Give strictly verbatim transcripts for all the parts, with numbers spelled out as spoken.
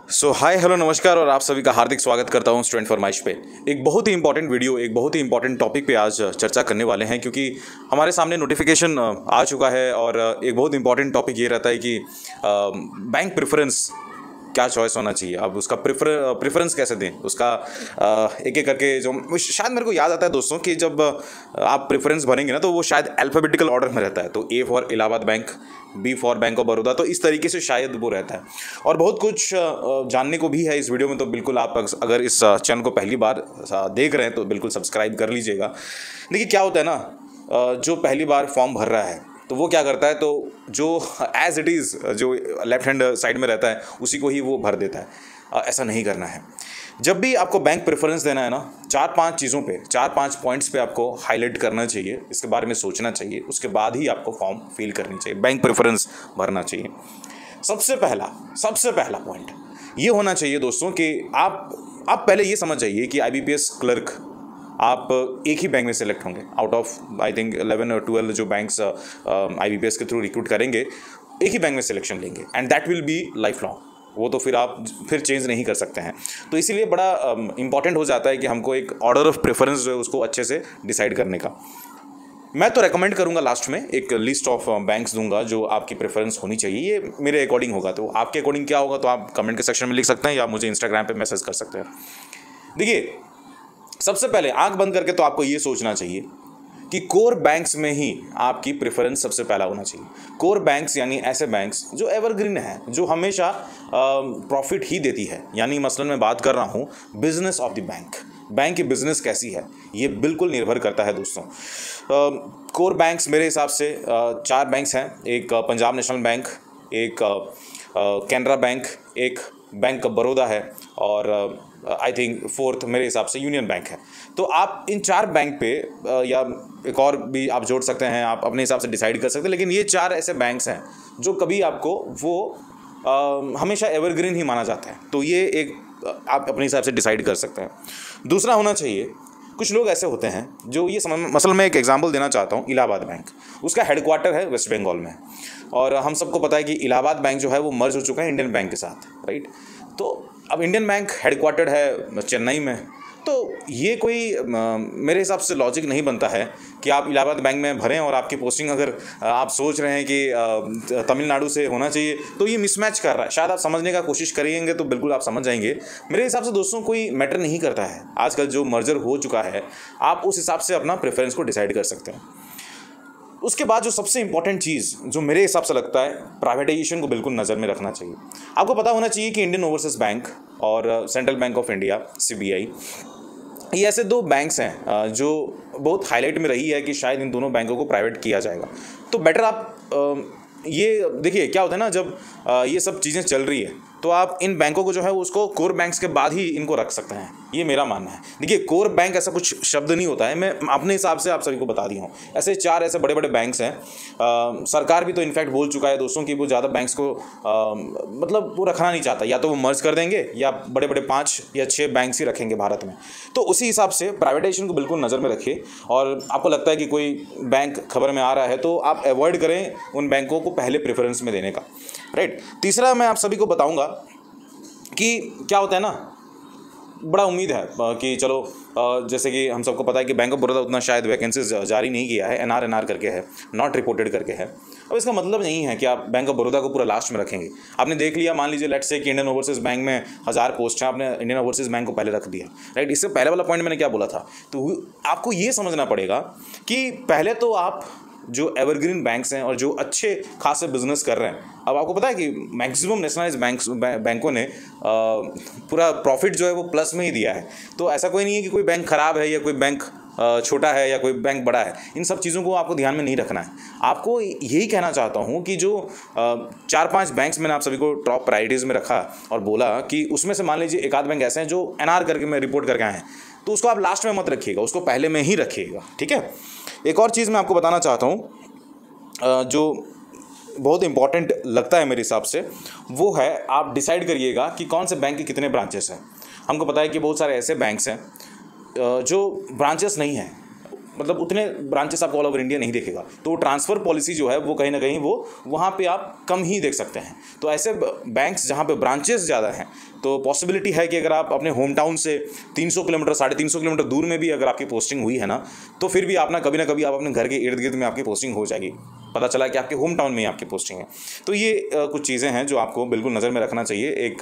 सो hi hello नमस्कार और आप सभी का हार्दिक स्वागत करता हूं स्टूडेंट फरमाइश पे। एक बहुत ही इंपॉर्टेंट वीडियो, एक बहुत ही इंपॉर्टेंट टॉपिक पे आज चर्चा करने वाले हैं, क्योंकि हमारे सामने नोटिफिकेशन आ चुका है और एक बहुत इंपॉर्टेंट टॉपिक ये रहता है कि बैंक प्रेफरेंस क्या चॉइस होना चाहिए। अब उसका प्रेफर प्रेफरेंस कैसे दें, उसका एक एक करके जो शायद मेरे को याद आता है दोस्तों कि जब आप प्रेफरेंस भरेंगे ना तो वो शायद अल्फ़ाबेटिकल ऑर्डर में रहता है। तो A for Allahabad bank, B for bank of Baroda, तो इस तरीके से शायद वो रहता है। और बहुत कुछ जानने को भी है इस वीडियो में, तो बिल्कुल आप अगर इस चैनल को पहली बार देख रहे हैं तो बिल्कुल सब्सक्राइब कर लीजिएगा। देखिए क्या होता है ना, जो पहली बार फॉर्म भर रहा है तो वो क्या करता है, तो जो एज इट इज़ जो लेफ्ट हैंड साइड में रहता है उसी को ही वो भर देता है। ऐसा नहीं करना है। जब भी आपको बैंक प्रेफरेंस देना है ना, चार पांच चीज़ों पे, चार पांच पॉइंट्स पे आपको हाईलाइट करना चाहिए, इसके बारे में सोचना चाहिए, उसके बाद ही आपको फॉर्म फिल करनी चाहिए, बैंक प्रेफरेंस भरना चाहिए। सबसे पहला सबसे पहला पॉइंट ये होना चाहिए दोस्तों कि आप आप पहले ये समझ जाइए कि I B P S clerk आप एक ही बैंक में सेलेक्ट होंगे out of I think eleven और ट्वेल्व जो banks I B P S के थ्रू रिक्रूट करेंगे, एक ही बैंक में सिलेक्शन लेंगे and that will be lifelong. वो तो फिर आप फिर चेंज नहीं कर सकते हैं। तो इसीलिए बड़ा इंपॉर्टेंट um, हो जाता है कि हमको एक ऑर्डर ऑफ प्रेफरेंस जो है उसको अच्छे से डिसाइड करने का। मैं तो रेकमेंड करूंगा, लास्ट में एक लिस्ट ऑफ बैंक्स दूंगा जो आपकी प्रेफरेंस होनी चाहिए। ये मेरे अकॉर्डिंग होगा, तो आपके अकॉर्डिंग क्या होगा तो आप कमेंट के सेक्शन में लिख सकते हैं या मुझे इंस्टाग्राम पे मैसेज कर सकते हैं। देखिए सबसे पहले आंख बंद करके तो आपको ये सोचना चाहिए कि कोर बैंक्स में ही आपकी प्रेफरेंस सबसे पहला होना चाहिए। कोर बैंक्स यानी ऐसे बैंक्स जो एवरग्रीन है, जो हमेशा प्रॉफिट ही देती है। यानी मसलन मैं बात कर रहा हूँ business of the bank, bank की बिजनेस कैसी है ये बिल्कुल निर्भर करता है दोस्तों। कोर बैंक्स मेरे हिसाब से आ, चार बैंक्स हैं। एक पंजाब नेशनल बैंक, एक कैनरा बैंक, एक बैंक ऑफ बड़ौदा है और आई थिंक फोर्थ मेरे हिसाब से यूनियन बैंक है। तो आप इन चार बैंक पे या एक और भी आप जोड़ सकते हैं, आप अपने हिसाब से डिसाइड कर सकते हैं, लेकिन ये चार ऐसे बैंक्स हैं जो कभी आपको वो आ, हमेशा एवरग्रीन ही माना जाता है। तो ये एक आप अपने हिसाब से डिसाइड कर सकते हैं। दूसरा होना चाहिए, कुछ लोग ऐसे होते हैं जो ये समझ, मसल मैं एक एग्जांपल देना चाहता हूँ। इलाहाबाद बैंक, उसका हेडक्वार्टर है वेस्ट बंगाल में और हम सबको पता है कि इलाहाबाद बैंक जो है वो मर्ज हो चुका है इंडियन बैंक के साथ, राइट। तो अब इंडियन बैंक हेडक्वार्टर है चेन्नई में, तो ये कोई आ, मेरे हिसाब से लॉजिक नहीं बनता है कि आप इलाहाबाद बैंक में भरें और आपकी पोस्टिंग अगर आप सोच रहे हैं कि तमिलनाडु से होना चाहिए, तो ये मिसमैच कर रहा है। शायद आप समझने का कोशिश करेंगे तो बिल्कुल आप समझ जाएंगे। मेरे हिसाब से दोस्तों कोई मैटर नहीं करता है। आजकल जो मर्जर हो चुका है आप उस हिसाब से अपना प्रेफरेंस को डिसाइड कर सकते हैं। उसके बाद जो सबसे इंपॉर्टेंट चीज़ जो मेरे हिसाब से लगता है, प्राइवेटाइजेशन को बिल्कुल नज़र में रखना चाहिए। आपको पता होना चाहिए कि इंडियन ओवरसीज़ बैंक और central bank of India C B I, ये ऐसे दो बैंक्स हैं जो बहुत हाईलाइट में रही है कि शायद इन दोनों बैंकों को प्राइवेट किया जाएगा। तो बेटर आप ये देखिए क्या होता है ना, जब ये सब चीज़ें चल रही है तो आप इन बैंकों को जो है उसको कोर बैंक्स के बाद ही इनको रख सकते हैं, ये मेरा मानना है। देखिए कोर बैंक ऐसा कुछ शब्द नहीं होता है, मैं अपने हिसाब से आप सभी को बता दिया हूँ। ऐसे चार ऐसे बड़े बड़े बैंक्स हैं, आ, सरकार भी तो इनफैक्ट बोल चुका है दोस्तों कि वो ज़्यादा बैंक्स को आ, मतलब वो रखना नहीं चाहता, या तो वो मर्ज कर देंगे या बड़े बड़े पाँच या छः बैंक्स ही रखेंगे भारत में। तो उसी हिसाब से प्राइवेटाइजेशन को बिल्कुल नज़र में रखिए। और आपको लगता है कि कोई बैंक खबर में आ रहा है तो आप अवॉइड करें उन बैंकों को पहले प्रेफरेंस में देने का, राइट। तीसरा मैं आप सभी को बताऊंगा कि क्या होता है ना, बड़ा उम्मीद है कि चलो जैसे कि हम सबको पता है कि बैंक ऑफ बड़ौदा उतना शायद वैकेंसीज जारी नहीं किया है, एन आर एन आर करके है, नॉट रिपोर्टेड करके है। अब इसका मतलब नहीं है कि आप बैंक ऑफ बड़ौदा को पूरा लास्ट में रखेंगे। आपने देख लिया, मान लीजिए लेट्स से कि इंडियन ओवरसीज़ बैंक में हज़ार पोस्ट हैं, आपने इंडियन ओवरसीज़ बैंक को पहले रख दिया, राइट। इससे पहले वाला पॉइंट मैंने क्या बोला था, तो आपको ये समझना पड़ेगा कि पहले तो आप जो एवरग्रीन बैंक्स हैं और जो अच्छे खासे बिजनेस कर रहे हैं, अब आपको पता है कि मैक्सिमम नेशनलाइज बैंक्स बैंकों ने आ, पूरा प्रॉफिट जो है वो प्लस में ही दिया है। तो ऐसा कोई नहीं है कि कोई बैंक ख़राब है या कोई बैंक छोटा है या कोई बैंक बड़ा है। इन सब चीज़ों को आपको ध्यान में नहीं रखना है। आपको यही कहना चाहता हूँ कि जो चार पांच बैंक्स मैंने आप सभी को टॉप प्रायोरिटीज़ में रखा और बोला कि उसमें से मान लीजिए एक आध बैंक ऐसे हैं जो एन आर करके मैं रिपोर्ट करके आए हैं, तो उसको आप लास्ट में मत रखिएगा, उसको पहले में ही रखिएगा, ठीक है। एक और चीज़ मैं आपको बताना चाहता हूँ जो बहुत इंपॉर्टेंट लगता है मेरे हिसाब से, वो है आप डिसाइड करिएगा कि कौन से बैंक के कितने ब्रांचेस हैं। हमको पता है कि बहुत सारे ऐसे बैंक्स हैं जो ब्रांचेस नहीं हैं, मतलब उतने ब्रांचेस आपको ऑल ओवर इंडिया नहीं देखेगा, तो ट्रांसफ़र पॉलिसी जो है वो कहीं ना कहीं वो वहाँ पे आप कम ही देख सकते हैं। तो ऐसे बैंक्स जहाँ पे ब्रांचेस ज़्यादा हैं तो पॉसिबिलिटी है कि अगर आप अपने होम टाउन से तीन सौ किलोमीटर साढ़े तीन सौ किलोमीटर दूर में भी अगर आपकी पोस्टिंग हुई है ना, तो फिर भी आप ना कभी ना कभी आप अपने घर के इर्द गिर्द में आपकी पोस्टिंग हो जाएगी, पता चला कि आपके होम टाउन में ही आपकी पोस्टिंग है। तो ये आ, कुछ चीज़ें हैं जो आपको बिल्कुल नज़र में रखना चाहिए एक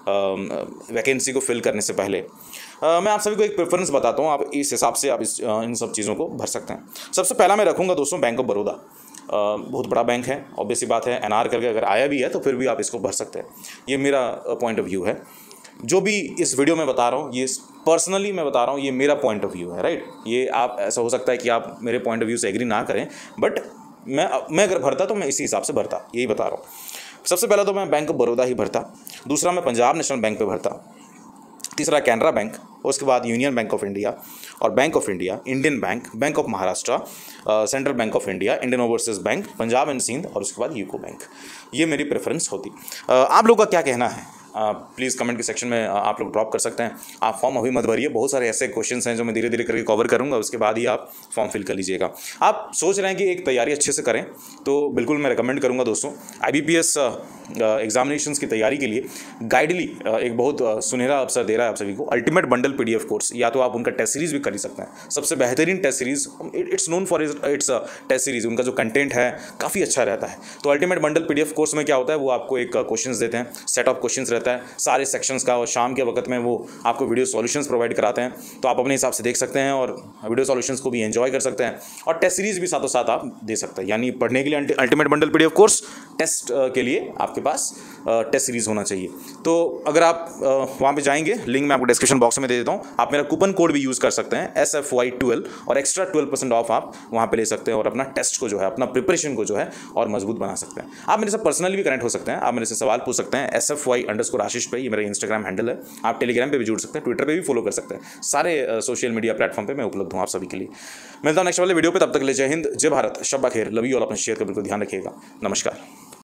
वैकेंसी को फिल करने से पहले। आ, मैं आप सभी को एक प्रेफरेंस बताता हूँ, आप इस हिसाब से आप इस आ, इन सब चीज़ों को भर सकते हैं। सबसे पहला मैं रखूँगा दोस्तों बैंक ऑफ बड़ौदा। बहुत बड़ा बैंक है, ऑब्वियसली बात है, एन आर करके अगर आया भी है तो फिर भी आप इसको भर सकते हैं। ये मेरा पॉइंट ऑफ व्यू है। जो भी इस वीडियो में बता रहा हूँ ये पर्सनली मैं बता रहा हूँ, ये मेरा पॉइंट ऑफ व्यू है, राइट। ये आप ऐसा हो सकता है कि आप मेरे पॉइंट ऑफ व्यू से एग्री ना करें, बट मैं मैं अगर भरता तो मैं इसी हिसाब से भरता, यही बता रहा हूँ। सबसे पहला तो मैं बैंक ऑफ बड़ौदा ही भरता, दूसरा मैं पंजाब नेशनल बैंक पे भरता, तीसरा कैनरा बैंक, उसके बाद यूनियन बैंक ऑफ इंडिया और bank of India, Indian bank, bank of Maharashtra, central bank of India, Indian overseas bank, Punjab and Sind और उसके बाद यूको बैंक। ये मेरी प्रेफरेंस होती। uh, आप लोगों का क्या कहना है प्लीज़ कमेंट के सेक्शन में आप लोग ड्रॉप कर सकते हैं। आप फॉर्म अभी मत भरिए, बहुत सारे ऐसे क्वेश्चंस हैं जो मैं धीरे धीरे करके कवर करूंगा, उसके बाद ही आप फॉर्म फिल कर लीजिएगा। आप सोच रहे हैं कि एक तैयारी अच्छे से करें तो बिल्कुल मैं रिकमेंड करूंगा दोस्तों, I B P S examinations की तैयारी के लिए गाइडली एक बहुत सुनहरा अवसर दे रहा है आप सभी को, ultimate bundle P D F course. या तो आप उनका टेस्ट सीरीज़ भी खरीद सकते हैं, सबसे बेहतरीन test series, it's known for its test series. उनका जो कंटेंट है काफ़ी अच्छा रहता है। तो ultimate bundle P D F course में क्या होता है, वो आपको एक क्वेश्चंस देते हैं, सेट ऑफ क्वेश्चंस रहता है सारे सेक्शंस का, और शाम के वक्त में वो आपको वीडियो सॉल्यूशंस प्रोवाइड कराते हैं। तो आप अपने हिसाब से देख सकते हैं और वीडियो सॉल्यूशंस को भी एंजॉय कर सकते हैं, और टेस्ट सीरीज़ भी साथों साथ आप दे सकते हैं। यानी पढ़ने के लिए ultimate bundle P D F course, test के लिए आपके पास टेस्ट सीरीज़ होना चाहिए। तो अगर आप वहाँ पे जाएंगे, लिंक मैं आपको डिस्क्रिप्शन बॉक्स में दे देता हूँ, आप मेरा कूपन कोड भी यूज़ कर सकते हैं एस एफ वाई ट्वेल्व, और एक्स्ट्रा ट्वेल्व परसेंट ऑफ आप वहाँ पे ले सकते हैं और अपना टेस्ट को जो है, अपना प्रिपरेशन को जो है और मजबूत बना सकते हैं। आप मेरे से पर्सनली भी कनेक्ट हो सकते हैं, आप मेरे से सवाल पूछ सकते हैं S F Y underscore Ashish पे, ये मेरा इंस्टाग्राम हैंडल है। आप टेलीग्राम पे भी जुड़ सकते हैं, ट्विटर पे भी फॉलो कर सकते हैं, सारे सोशल मीडिया प्लेटफॉर्म पे मैं उपलब्ध हूँ आप सभी के लिए। मिलता हूँ नेक्स्ट वाले वीडियो पे, तब तक ले जय हिंद, जय भारत, शब्बा खैर, लव यू ऑल। अपना शेयर का बिल्कुल ध्यान रखिएगा। नमस्कार।